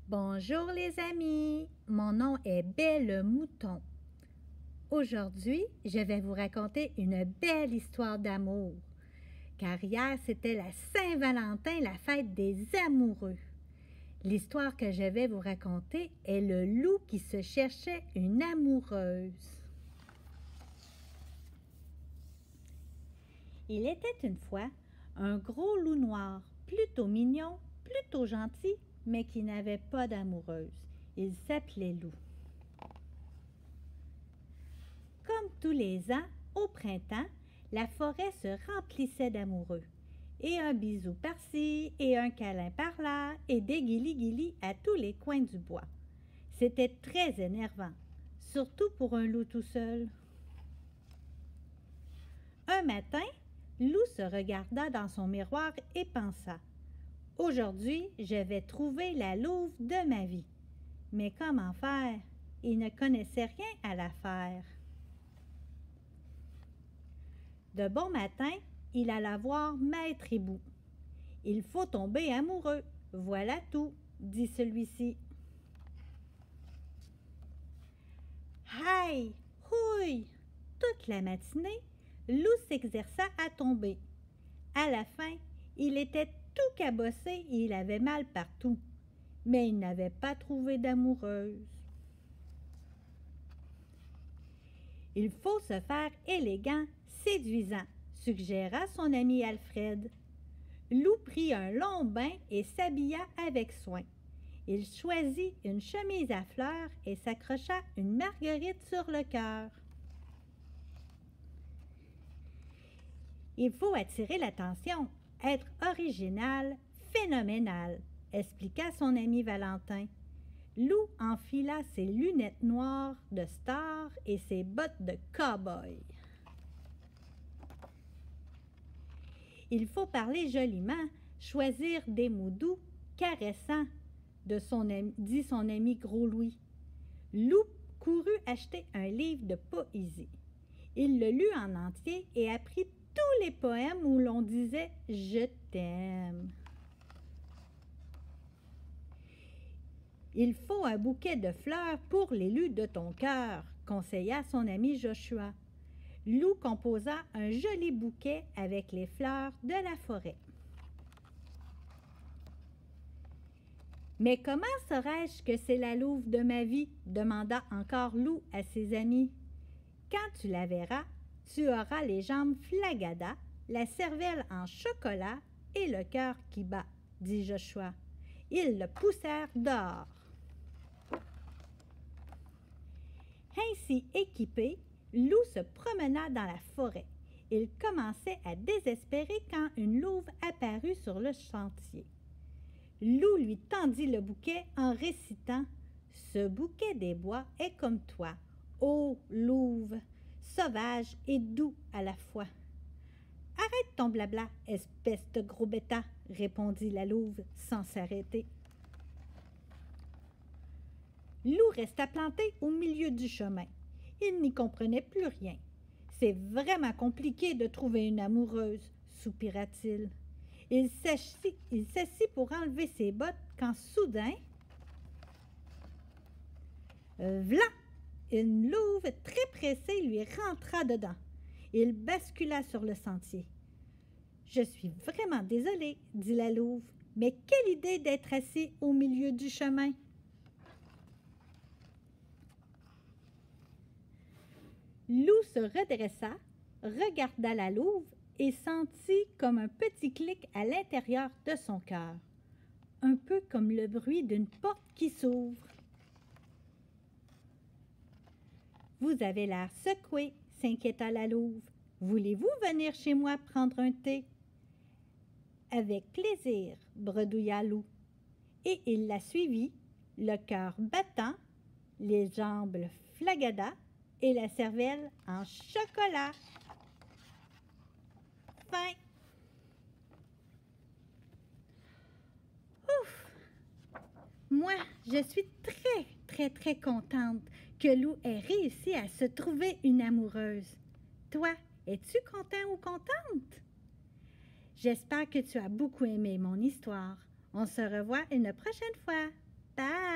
Bonjour les amis, mon nom est Belle le Mouton. Aujourd'hui, je vais vous raconter une belle histoire d'amour, car hier c'était la Saint-Valentin, la fête des amoureux. L'histoire que je vais vous raconter est le loup qui se cherchait une amoureuse. Il était une fois un gros loup noir, plutôt mignon, plutôt gentil, mais qui n'avait pas d'amoureuse. Il s'appelait Loup. Comme tous les ans, au printemps, la forêt se remplissait d'amoureux. Et un bisou par-ci, et un câlin par-là, et des guilis-guilis à tous les coins du bois. C'était très énervant, surtout pour un loup tout seul. Un matin, Loup se regarda dans son miroir et pensa « Aujourd'hui, je vais trouver la louve de ma vie. » Mais comment faire? Il ne connaissait rien à l'affaire. De bon matin, il alla voir Maître Hibou. « Il faut tomber amoureux, voilà tout, » dit celui-ci. Aïe, houille! Toute la matinée, Loup s'exerça à tomber. À la fin, il était tout cabossé et il avait mal partout. Mais il n'avait pas trouvé d'amoureuse. Il faut se faire élégant, séduisant, suggéra son ami Alfred. Loup prit un long bain et s'habilla avec soin. Il choisit une chemise à fleurs et s'accrocha une marguerite sur le cœur. Il faut attirer l'attention, être original, phénoménal, expliqua son ami Valentin. Loup enfila ses lunettes noires de star et ses bottes de cow-boy. Il faut parler joliment, choisir des mots doux, caressants, dit son ami Gros Louis. Loup courut acheter un livre de poésie. Il le lut en entier et apprit tous les poèmes où l'on disait « Je t'aime ». Il faut un bouquet de fleurs pour l'élu de ton cœur, conseilla son ami Joshua. Loup composa un joli bouquet avec les fleurs de la forêt. Mais comment saurais-je que c'est la louve de ma vie? Demanda encore Loup à ses amis. Quand tu la verras, tu auras les jambes flagadas, la cervelle en chocolat et le cœur qui bat, dit Joshua. Ils le poussèrent dehors. Ainsi équipé, Loup se promena dans la forêt. Il commençait à désespérer quand une louve apparut sur le sentier. Loup lui tendit le bouquet en récitant « Ce bouquet des bois est comme toi, ô louve, sauvage et doux à la fois. »« Arrête ton blabla, espèce de gros bêta, » répondit la louve sans s'arrêter. Loup resta planté au milieu du chemin. Il n'y comprenait plus rien. « C'est vraiment compliqué de trouver une amoureuse, » soupira-t-il. Il s'assit pour enlever ses bottes quand soudain, v'là! Une louve très pressée lui rentra dedans. Il bascula sur le sentier. « Je suis vraiment désolée, » dit la louve, « mais quelle idée d'être assis au milieu du chemin. » Loup se redressa, regarda la louve et sentit comme un petit clic à l'intérieur de son cœur, un peu comme le bruit d'une porte qui s'ouvre. « Vous avez l'air secoué, » s'inquiéta la louve. « Voulez-vous venir chez moi prendre un thé? »« Avec plaisir, » bredouilla Loup. Et il la suivit, le cœur battant, les jambes flagadas et la cervelle en chocolat. Fin. Ouf! Moi, je suis très contente que Loup ait réussi à se trouver une amoureuse. Toi, es-tu content ou contente? J'espère que tu as beaucoup aimé mon histoire. On se revoit une prochaine fois. Bye!